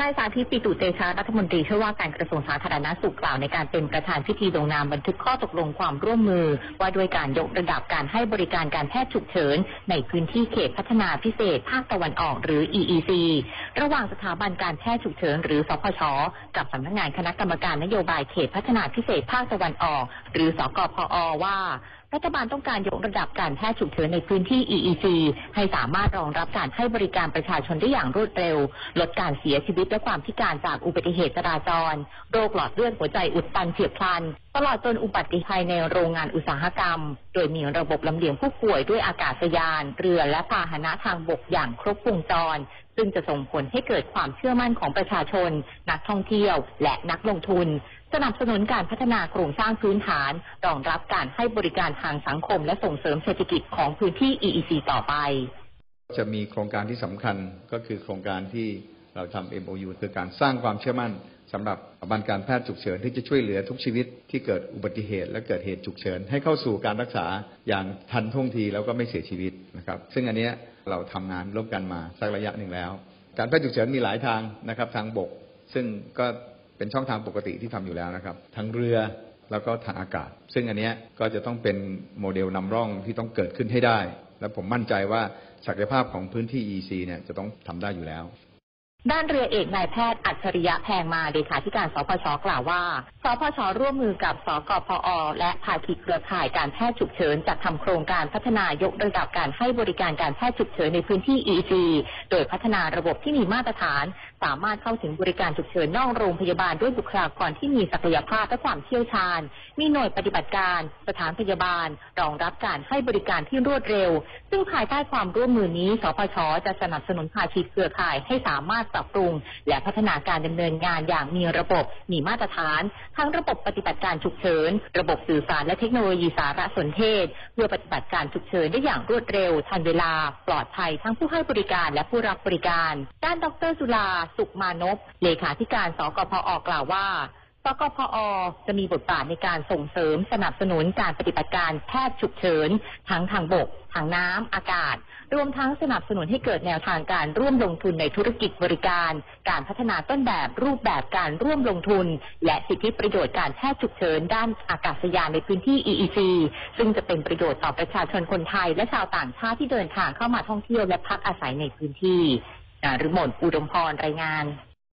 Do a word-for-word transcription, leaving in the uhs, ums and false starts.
นายสาธิต ปิตุเตชะรัฐมนตรีช่วยว่าการกระทรวงสาธารณสุขกล่าวในการเป็นประธานพิธีลงนามบันทึกข้อตกลงความร่วมมือว่าด้วยการยกระดับการให้บริการการแพทย์ฉุกเฉินในพื้นที่เขตพัฒนาพิเศษภาคตะวันออกหรือ อี อี ซี ระหว่างสถาบันการแพทย์ฉุกเฉินหรือสพช.กับสำนักงานคณะกรรมการนโยบายเขตพัฒนาพิเศษภาคตะวันออกหรือสกพอ.ว่ารัฐบาลต้องการยกระดับการแพทย์ฉุกเฉินในพื้นที่ อี อี ซี ให้สามารถรองรับการให้บริการประชาชนได้อย่างรวดเร็วลดการเสียชีวิตและความพิการจากอุบัติเหตุจราจรโรคหลอดเลือดหัวใจอุดตันเฉียบพลันตลอดจนอุบัติภัยในโรงงานอุตสาหกรรมโดยมีระบบลำเลียงผู้ป่วยด้วยอากาศยานเรือและพาหนะทางบกอย่างครบวงจรซึ่งจะส่งผลให้เกิดความเชื่อมั่นของประชาชนนักท่องเที่ยวและนักลงทุนสนับสนุนการพัฒนาโครงสร้างพื้นฐานรองรับการให้บริการทางสังคมและส่งเสริมเศรษฐกิจของพื้นที่ อี อี ซี ต่อไปจะมีโครงการที่สำคัญก็คือโครงการที่เราทำ เอ็ม โอ ยู คือการสร้างความเชื่อมั่นสำหรับสถาบันการแพทย์ฉุกเฉินที่จะช่วยเหลือทุกชีวิตที่เกิดอุบัติเหตุและเกิดเหตุฉุกเฉินให้เข้าสู่การรักษาอย่างทันท่วงทีแล้วก็ไม่เสียชีวิตนะครับซึ่งอันนี้เราทำงานร่วมกันมาสักระยะหนึ่งแล้วการแพทย์ฉุกเฉินมีหลายทางนะครับทางบกซึ่งก็เป็นช่องทางปกติที่ทำอยู่แล้วนะครับทั้งเรือแล้วก็ทางอากาศซึ่งอันนี้ก็จะต้องเป็นโมเดลนำร่องที่ต้องเกิดขึ้นให้ได้และผมมั่นใจว่าศักยภาพของพื้นที่ อี ซี เนี่ยจะต้องทำได้อยู่แล้วด้านเรือเอกนายแพทย์อัจฉริยะแพงมาเลขาธิการสพช.กล่าวว่าสพช.ร่วมมือกับสกพอ.และภาคีเครือข่ายการแพทย์ฉุกเฉินจัดทำโครงการพัฒนายกระดับการให้บริการการแพทย์ฉุกเฉินในพื้นที่ อี อี ซี โดยพัฒนาระบบที่มีมาตรฐานสามารถเข้าถึงบริการฉุกเฉินนอกโรงพยาบาลด้วยบุคลากรที่มีศักยภาพและความเชี่ยวชาญมีหน่วยปฏิบัติการสถานพยาบาลรองรับการให้บริการที่รวดเร็วซึ่งภายใต้ความร่วมมือนี้สพช.จะสนับสนุนภาคีเครือข่ายให้สามารถปรับปรุงและพัฒนาการดำเนินงานอย่างมีระบบมีมาตรฐานทั้งระบบปฏิบัติการฉุกเฉินระบบสื่อสารและเทคโนโลยีสารสนเทศเพื่อปฏิบัติการฉุกเฉินได้อย่างรวดเร็วทันเวลาปลอดภัยทั้งผู้ให้บริการและผู้รับบริการด้านดร.จุฬาสุขมานพเลขาธิการสกพอ.กล่าวว่าสกพอ.จะมีบทบาทในการส่งเสริมสนับสนุนการปฏิบัติการแพทย์ฉุกเฉินทั้งทางบกทางน้ำอากาศรวมทั้งสนับสนุนให้เกิดแนวทางการร่วมลงทุนในธุรกิจบริการการพัฒนาต้นแบบรูปแบบการร่วมลงทุนและสิทธิประโยชน์การแพทย์ฉุกเฉินด้านอากาศยานในพื้นที่ อี อี ซี ซึ่งจะเป็นประโยชน์ต่อประชาชนคนไทยและชาวต่างชาติที่เดินทางเข้ามาท่องเที่ยวและพักอาศัยในพื้นที่นฤมล อุดมพรรายงาน